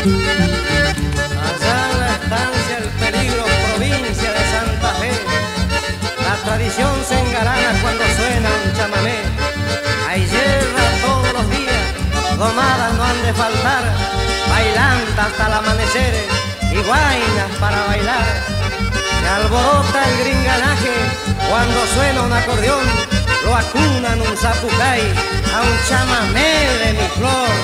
Allá en la estancia El Peligro, provincia de Santa Fe, la tradición se engalana cuando suena un chamamé. Hay yerra todos los días, domadas no han de faltar, bailando hasta el amanecer y guainas para bailar. Se alborota el gringanaje cuando suena un acordeón, lo acunan un zapucay a un chamamé de mi flor.